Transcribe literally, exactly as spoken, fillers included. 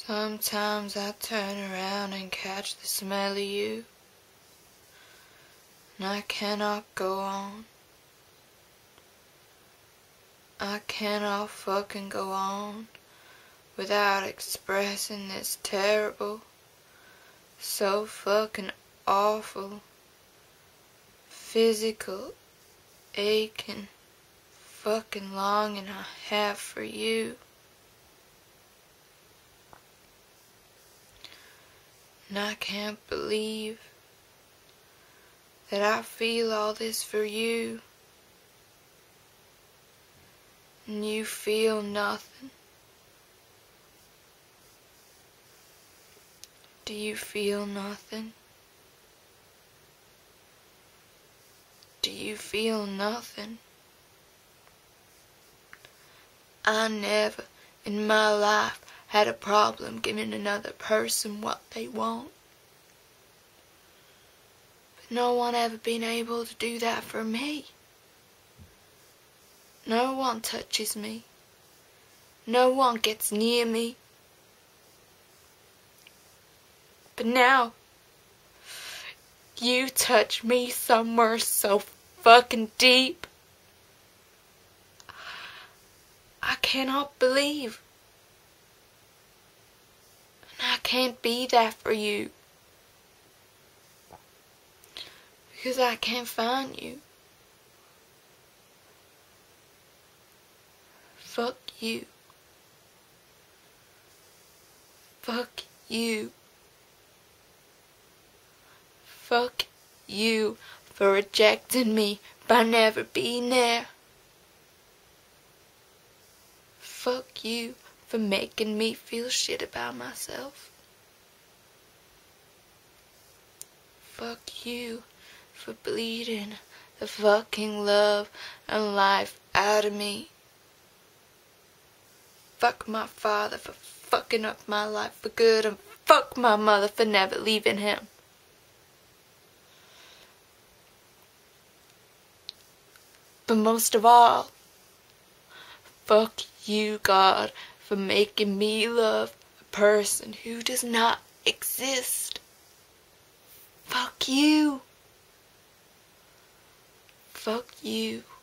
Sometimes I turn around and catch the smell of you, and I cannot go on. I cannot fucking go on without expressing this terrible, so fucking awful, physical, aching, fucking longing I have for you. And I can't believe that I feel all this for you, and you feel nothing. Do you feel nothing? Do you feel nothing? I never in my life had a problem giving another person what they want. But no one ever been able to do that for me. No one touches me. No one gets near me. But now, you touch me somewhere so fucking deep. I cannot believe. And I can't be that for you. Because I can't find you. Fuck you. Fuck you. Fuck you for rejecting me by never being there. Fuck you for making me feel shit about myself. Fuck you for bleeding the fucking love and life out of me. Fuck my father for fucking up my life for good, and fuck my mother for never leaving him. But most of all, fuck you, God, for making me love a person who does not exist. Fuck you. Fuck you.